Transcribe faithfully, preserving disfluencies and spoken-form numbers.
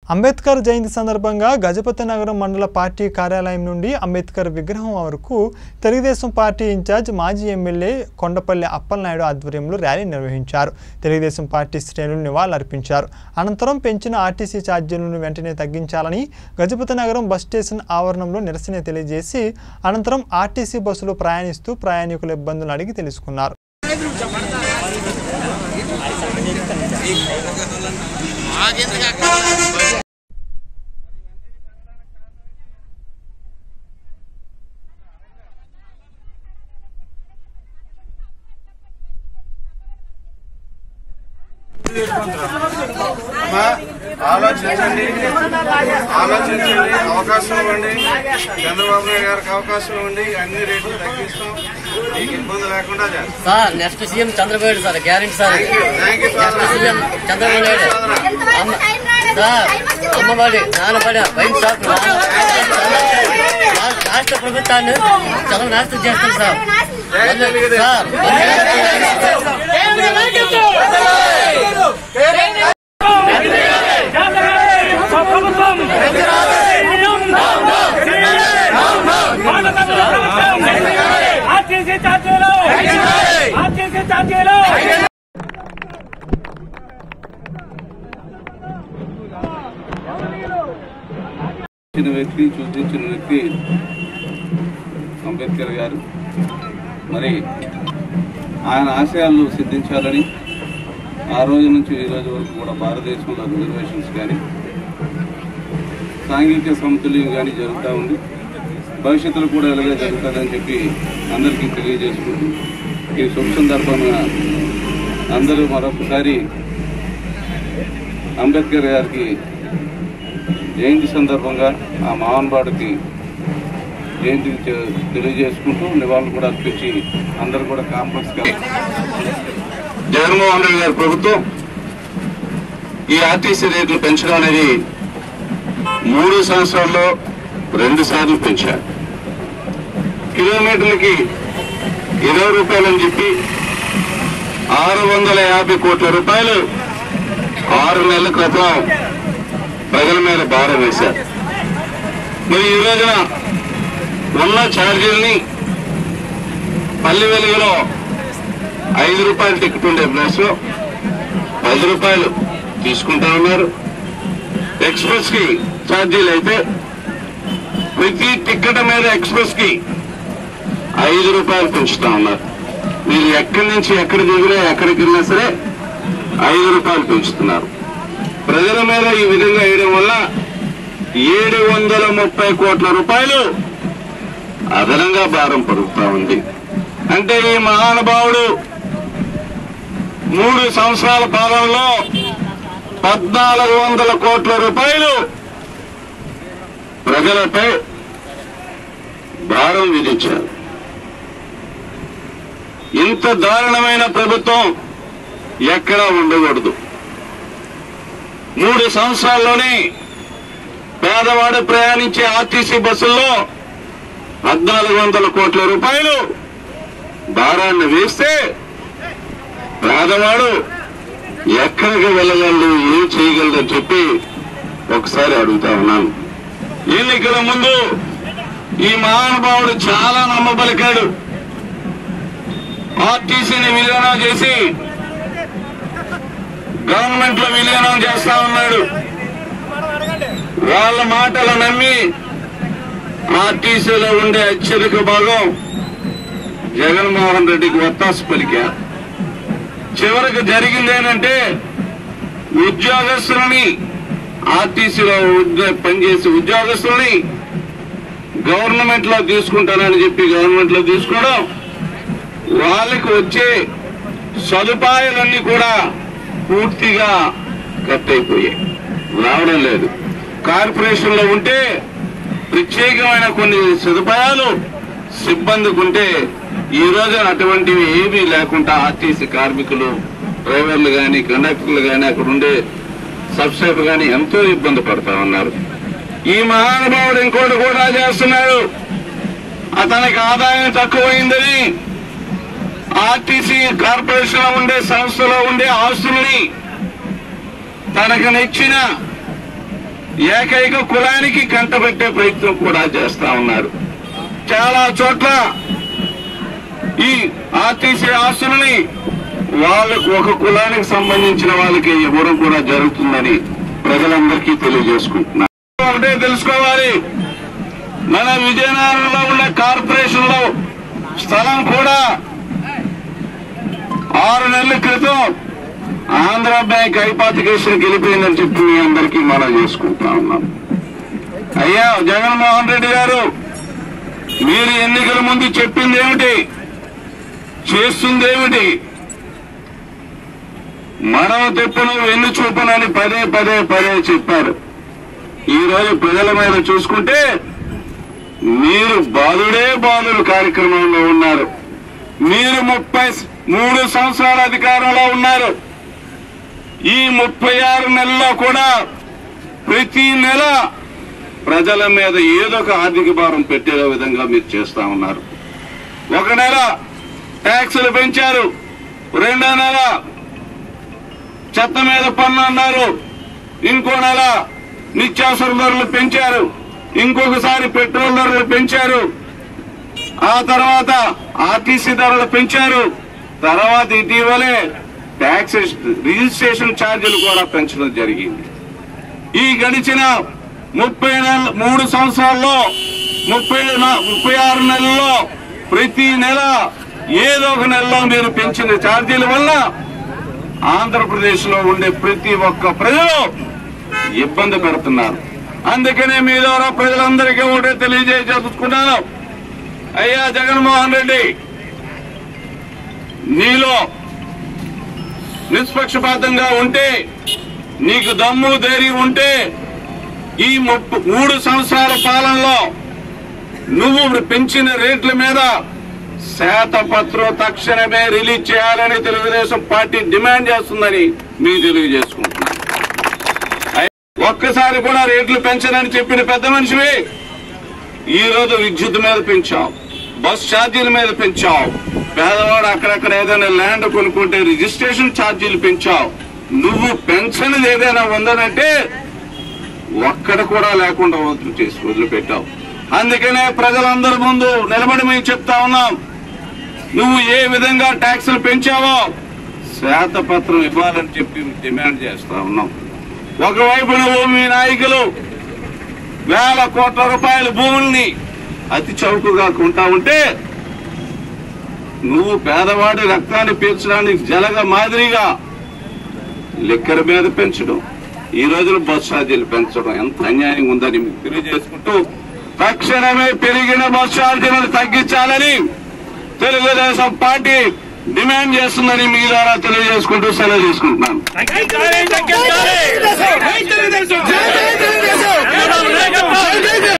అంబేద్కర్ జయంతి సందర్భంగా గజపతి నగరం మండల పార్టీ కార్యాలయం నుండి అంబేద్కర్ విగ్రహం వరకు తెలుగుదేశం పార్టీ ఇన్ఛార్జ్ మాజీ ఎమ్మెల్యే కొండపల్లి అప్పలనాయుడు ఆధ్వర్యంలో ర్యాలీ నిర్వహించారు. తెలుగుదేశం పార్టీ శ్రేణులు నివాళులర్పించారు. అనంతరం పెంచిన ఆర్టీసీ ఛార్జీలను వెంటనే తగ్గించాలని గజపతి నగరం బస్ స్టేషన్ ఆవరణంలో నిరసన తెలియజేసి అనంతరం ఆర్టీసీ బస్సులో ప్రయాణిస్తూ ప్రయాణికుల ఇబ్బందులు అడిగి తెలుసుకున్నారు. ఆలోచించండి ఆలోచించండి అవకాశం ఇవ్వండి. చంద్రబాబు నాయుడు గారికి అవకాశం ఇవ్వండి. అన్ని రేట్లు తగ్గిస్తాం, మీకు ఇబ్బంది లేకుండా sir. Next CM Chandrababu sir, guarantee sir. Next CM Chandrababu Naidu sir. అమ్మబడి నాన్నబడి వైన్ షాప్ రాష్ట్ర ప్రభుత్వాన్ని చాలా నాశనం చేస్తారు సార్. వ్యక్తి సూచించిన వ్యక్తి అంబేద్కర్ గారు. మరి ఆయన ఆశయాలను సిద్ధించాలని ఆ రోజు నుంచి ఈ రోజు వరకు కూడా భారతదేశంలో రిజర్వేషన్స్ కానీ సాంఘిక సమతుల్యం కానీ జరుగుతూ ఉంది. భవిష్యత్తులో కూడా ఇలాగే జరుగుతుందని చెప్పి అందరికీ తెలియజేసుకుంటూ ఈ శుభ సందర్భంగా అందరూ మరొకసారి అంబేద్కర్ గారికి జయంతి సందర్భంగా ఆ మహానుభావుడికి జయంతి తెలియజేసుకుంటూ నివాళులు కూడా అర్పించి అందరూ కూడా కాంప్లెక్స్ గా జగన్మోహన్ రెడ్డి గారి ప్రభుత్వం ఈ ఆర్టీసీ రేట్లు పెంచడం అనేది మూడు సంవత్సరాల్లో రెండు సార్లు పెంచారు. కిలోమీటర్లకి ఇరవై రూపాయలని చెప్పి ఆరు వందల యాభై కోట్ల రూపాయలు ఆరు నెలల క్రితం ప్రజల మీద భారం వేశారు. మరి ఈ రోజున ఉన్న ఛార్జీల్ని పల్లె వెలుగులో ఐదు రూపాయల టికెట్ ఉండే ప్లేస్ లో పది రూపాయలు తీసుకుంటా ఉన్నారు. ఎక్స్ప్రెస్ కి ఛార్జీలు అయితే ప్రతి టికెట్ మీద ఎక్స్ప్రెస్ కి ఐదు రూపాయలు పెంచుతా ఉన్నారు. మీరు ఎక్కడి నుంచి ఎక్కడ దిగినా ఎక్కడికి వెళ్ళినా సరే ఐదు రూపాయలు పెంచుతున్నారు. ప్రజల మీద ఈ విధంగా వేయడం వల్ల ఏడు వందల ముప్పై కోట్ల రూపాయలు అదనంగా భారం పడుతూ ఉంది. అంటే ఈ మహానుభావుడు మూడు సంవత్సరాల పాలనలో పద్నాలుగు వందల కోట్ల రూపాయలు ప్రజలపై భారం విధించారు. ఇంత దారుణమైన ప్రభుత్వం ఎక్కడా ఉండకూడదు. మూడు సంవత్సరాల్లోనే పేదవాడు ప్రయాణించే ఆర్టీసీ బస్సుల్లో పద్నాలుగు వందల కోట్ల రూపాయలు భారాన్ని వేస్తే పేదవాడు ఎక్కడికి వెళ్ళగలడు, ఏం చేయగలడని చెప్పి ఒకసారి అడుగుతా ఉన్నాను. ఎన్నికల ముందు ఈ మహానుభావుడు చాలా నమ్మబలికాడు. ఆర్టీసీని విలీనం చేసి గవర్నమెంట్ లో విలీనం చేస్తా ఉన్నాడు. వాళ్ళ మాటలు నమ్మి ఆర్టీసీలో ఉండే అత్యధిక భాగం జగన్మోహన్ రెడ్డికి ఒత్తాసు పలికారు. చివరికి జరిగింది ఏంటంటే ఉద్యోగస్తులని ఆర్టీసీలో పనిచేసే ఉద్యోగస్తులని గవర్నమెంట్ లో తీసుకుంటానని చెప్పి గవర్నమెంట్ లో తీసుకోవడం, వాళ్ళకి వచ్చే సదుపాయాలన్నీ కూడా పూర్తిగా కట్ అయిపోయాయి, రావడం లేదు. కార్పొరేషన్ లో ఉంటే ప్రత్యేకమైన కొన్ని సదుపాయాలు సిబ్బందికి ఉంటే ఈ రోజు అటువంటివి ఏమీ లేకుండా ఆర్టీసీ కార్మికులు, డ్రైవర్లు కానీ కండక్టర్లు కానీ అక్కడ ఉండే సబ్స్టాఫ్ కానీ ఎంతో ఇబ్బంది పడతా ఉన్నారు. ఈ మహానుభావుడు ఇంకోటి కూడా చేస్తున్నాడు. అతనికి ఆదాయం తక్కువైందని ఆర్టీసీ కార్పొరేషన్ లో ఉండే సంస్థలో ఉండే ఆస్తుల్ని తనకు నచ్చిన ఏకైక కులానికి కంటబెట్టే ప్రయత్నం కూడా చేస్తా ఉన్నారు. చాలా చోట్ల ఈ ఆర్టీసీ ఆస్తులని వాళ్ళకు ఒక కులానికి సంబంధించిన వాళ్ళకి ఇవ్వడం కూడా జరుగుతుందని ప్రజలందరికీ తెలియజేసుకుంటున్నారు. ఒకటే తెలుసుకోవాలి, మన విజయనగరంలో ఉన్న కార్పొరేషన్ లో స్థలం కూడా ఆరు నెలల క్రితం ఆంధ్ర బ్యాంక్ హైపాతికేషన్ గెలిపోయిందని చెప్పి మీ అందరికీ మనం చేసుకుంటా ఉన్నాం. అయ్యా జగన్మోహన్ రెడ్డి గారు, మీరు ఎన్నికల ముందు చెప్పింది ఏమిటి, చేస్తుంది ఏమిటి? మనం తెప్పును వెన్ను చూపనని పదే పదే పదే చెప్పారు. ఈ రోజు ప్రజల మీద చూసుకుంటే మీరు బాధుడే బాధుడు కార్యక్రమంలో ఉన్నారు. మీరు ముప్పై మూడు సంవత్సరాల అధికారంలో ఉన్నారు. ఈ ముప్పై ఆరు నెలల్లో కూడా ప్రతి నెల ప్రజల మీద ఏదో ఒక ఆర్థిక భారం పెట్టే విధంగా మీరు చేస్తా ఉన్నారు. ఒక నెల ట్యాక్సులు పెంచారు, రెండో నెల చెత్త మీద పన్ను అన్నారు, ఇంకో నెల నిత్యావసర ధరలు పెంచారు, ఇంకొకసారి పెట్రోల్ ధరలు పెంచారు, ఆ తర్వాత ఆర్టీసీ ధరలు పెంచారు, తర్వాత ఇటీవలే ట్యాక్స్ రిజిస్ట్రేషన్ ఛార్జీలు కూడా పెంచడం జరిగింది. ఈ గడిచిన ముప్పై నెల మూడు సంవత్సరాల్లో ముప్పై ముప్పై ఆరు నెలల్లో ప్రతి నెల ఏదో ఒక నెలలో మీరు పెంచిన ఛార్జీల వల్ల ఆంధ్రప్రదేశ్ లో ఉండే ప్రతి ఒక్క ప్రజలు ఇబ్బంది పెడుతున్నారు. అందుకనే మీ ద్వారా ప్రజలందరికీ ఒకటే తెలియజేసుకున్నాను, అయ్యా జగన్మోహన్ రెడ్డి, నీలో నిష్పక్షపాతంగా ఉంటే, నీకు దమ్ము ధైర్యం ఉంటే ఈ మూడు సంవత్సరాల పాలనలో నువ్వు పెంచిన రేట్ల మీద శ్వేతపత్రం తక్షణమే రిలీజ్ చేయాలని తెలుగుదేశం పార్టీ డిమాండ్ చేస్తుందని మీకు తెలియజేసుకుంటున్నాను. ఒక్కసారి కూడా రేట్లు పెంచనని చెప్పిన పెద్ద మనిషివి ఈ రోజు విద్యుత్ మీద పెంచావు, బస్ ఛార్జీల మీద పెంచావు, పేదవాడు అక్కడక్కడ ఏదైనా ల్యాండ్ కొనుక్కుంటే రిజిస్ట్రేషన్ ఛార్జీలు పెంచావు. నువ్వు పెన్షన్లు ఏదైనా ఉందనంటే ఒక్కడ కూడా లేకుండా వదిలి చేసి వదిలిపెట్టావు. అందుకనే ప్రజలందరి ముందు నిలబడి మేము చెప్తా ఉన్నాం, నువ్వు ఏ విధంగా ట్యాక్సులు పెంచావో శ్వేతపత్రం ఇవ్వాలని చెప్పి డిమాండ్ చేస్తా ఉన్నాం. ఒకవైపు నువ్వు మీ నాయకులు వేల కోట్ల రూపాయల భూముల్ని అతి చౌకగా కొంటా ఉంటే, నువ్వు పేదవాడి రక్తాన్ని పీల్చడానికి జలగ మాదిరిగా లిక్కర్ మీద పెంచడం, ఈ రోజున బస్ ఛార్జీలు పెంచడం ఎంత అన్యాయంగా ఉందని మీకు తెలియజేసుకుంటూ, తక్షణమే పెరిగిన బస్ ఛార్జీలను తగ్గించాలని తెలుగుదేశం పార్టీ డిమాండ్ చేస్తుందని మీ ద్వారా తెలియజేసుకుంటూ సెలవు తీసుకుంటున్నాను.